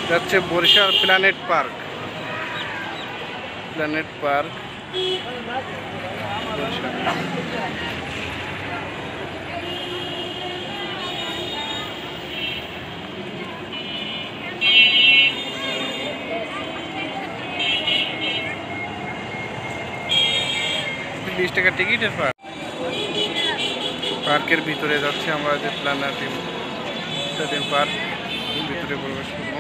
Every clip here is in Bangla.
যাচ্ছে Barishal planet park. Planet park Barishal. $20 টিকিটের পার্ক। পার্কের ভিতরে যাচ্ছে আমরা, যে প্ল্যানেটেরিয়াম পার্ক ভিতরে প্রবেশ করবো।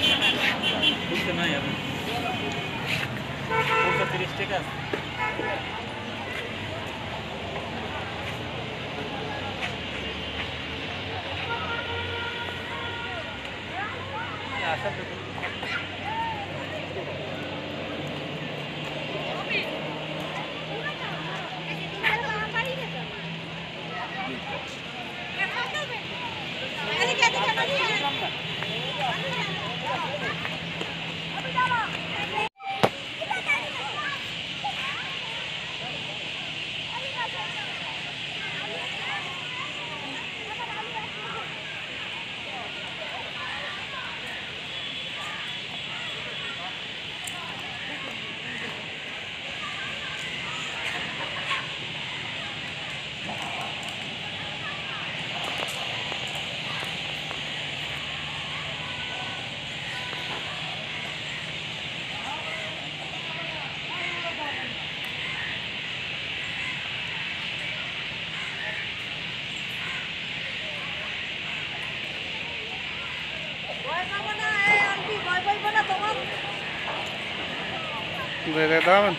দাম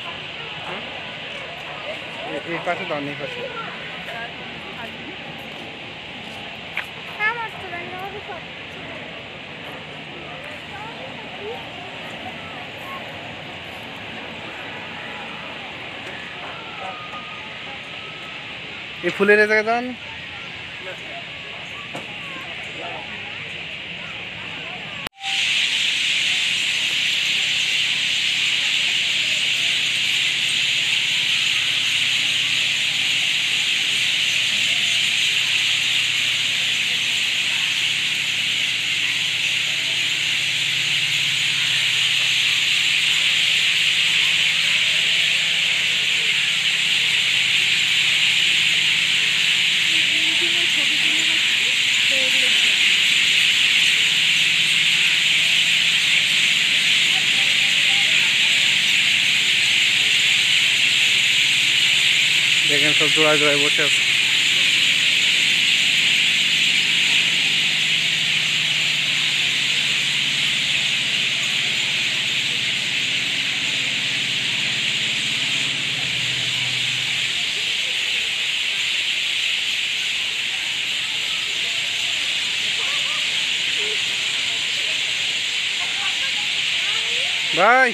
এই পাশে দাও, এই পাশে। এই ফুলের জায়গায় দাও। দেখেন সব জোড়ায় জোড়ায় বসে আছে। ভাই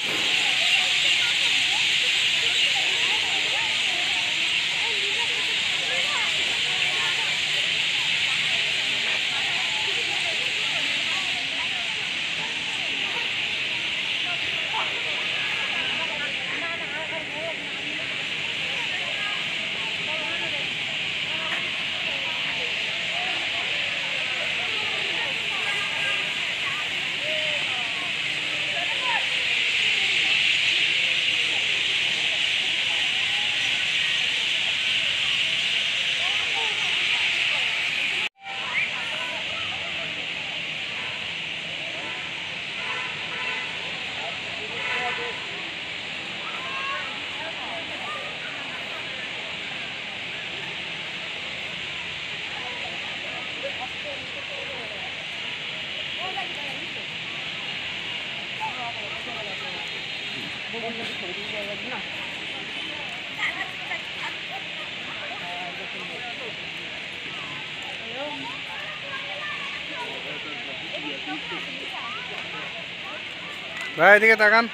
ভাই এদিকে তাকান।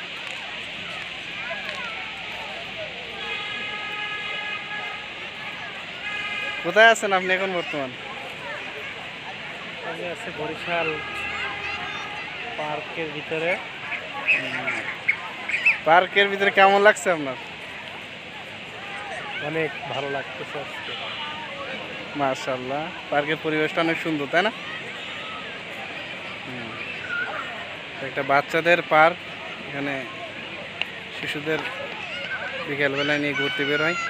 কোথায় আছেন আপনি এখন বর্তমান? আমি আছি বরিশাল পার্কের ভিতরে। পার্কের ভিতরে কেমন লাগছে আপনার? অনেক ভালো লাগতেছে আজকে। মাশাআল্লাহ, পার্কের পরিবেশটা অনেক সুন্দর, তাই না? একটা বাচ্চাদের পার্ক, এখানে শিশুদের বিকেলবেলায় নিয়ে ঘুরতে বের হয়।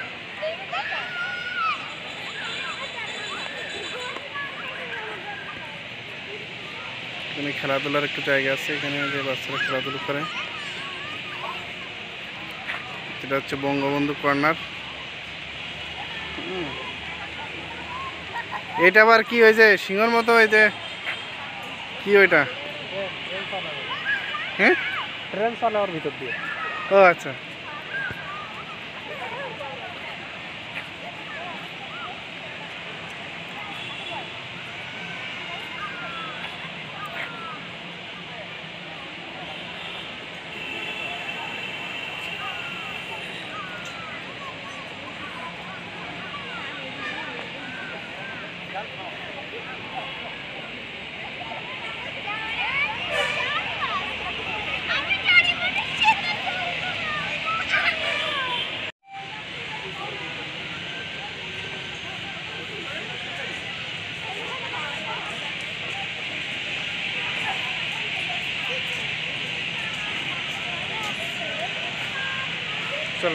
এখানে খেলাধুলার একটু জায়গা আছে, এখানে যে বাচ্চারা খেলাধুলো করে। এটা হচ্ছে বঙ্গবন্ধু কর্নার। এটা আবার কি হয়েছে সিংহর মতো হয়েছে, কি ওইটা? হ্যাঁ, ট্রেন চলে ওর ভিতর দিয়ে। ও আচ্ছা। চলো।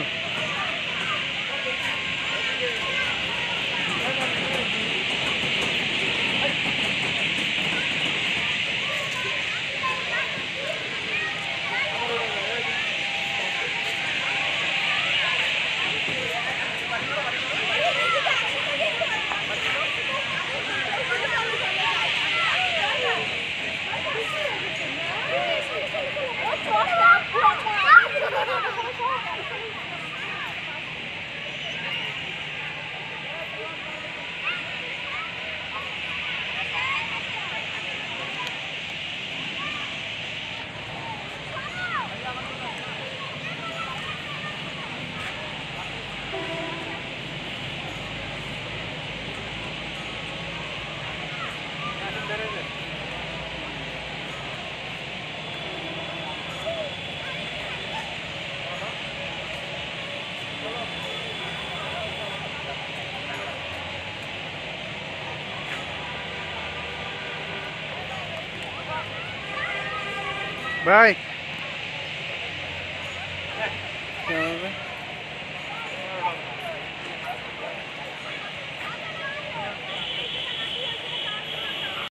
বাই।